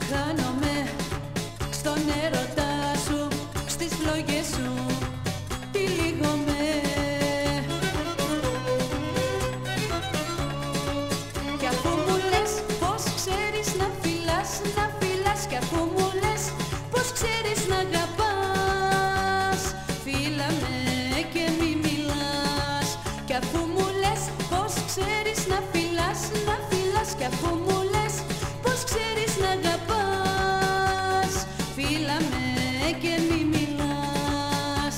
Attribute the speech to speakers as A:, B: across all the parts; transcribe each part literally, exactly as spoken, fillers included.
A: Χάνομαι στον έρωτά σου, στις φλόγες σου τυλίγομαι. Κι αφού μου λες πως ξέρεις να φιλάς, να φιλάς, κι αφού μου λες πως ξέρεις να αγαπάς, φίλα με και μη μιλάς. Κι αφού μου λες πως ξέρεις να φιλάς, να φιλάς, κι αφού μου λες πως ξέρεις να αγαπάς, φίλα με και μη μιλάς.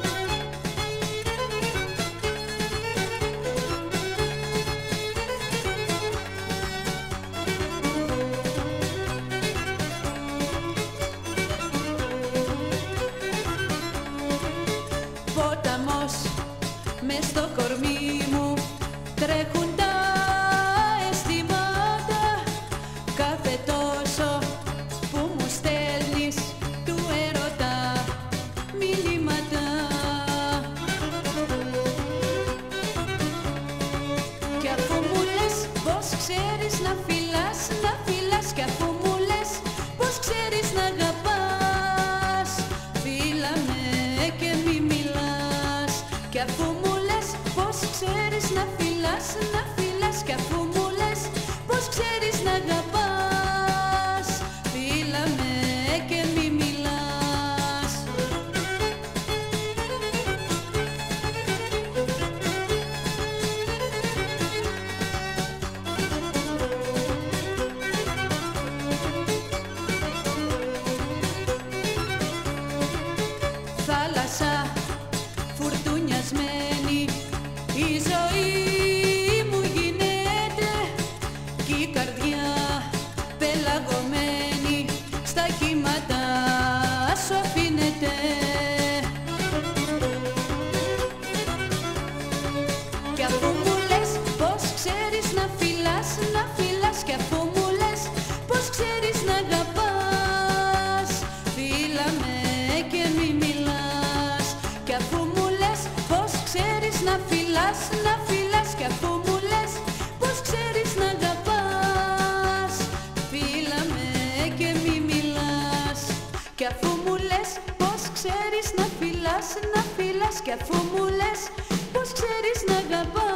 A: Ποταμός μες στο κορμί μου, τρέχουν τα αισθήματα, κάθε τόσο που μου στέλνεις του έρωτα μηνύματα. Κι αφού μου λες πως ξέρεις να φιλάς, να φιλάς, κι αφού μου λες πως ξέρεις να αγαπάς, φίλα με και μη μιλάς. Κι αφού μου λες πως ξέρεις να φιλάς, να φιλάς, κι αφού μου λες πως ξέρεις να αγαπάς, φίλα με και μη μιλάς. Θάλασσα φουρτουνιασμένη η ζωή μου γίνεται, κι η καρδιά πελαγωμένη στα κύματα σου αφήνεται. Κι αφού μου λες πως ξέρεις να φιλάς, να φιλάς, κι αφού μου λες πως ξέρεις να αγαπάς, φίλα με και μη μιλάς. Κι αφού μου λες πως ξέρεις να φιλάς, να φιλάς, κι αφού μου λες πως ξέρεις να αγαπάς, φίλα με και μη μιλάς. Κι αφού μου λες πως ξέρεις να φιλάς, να φιλάς, κι αφού μου λες πως ξέρεις να αγαπάς,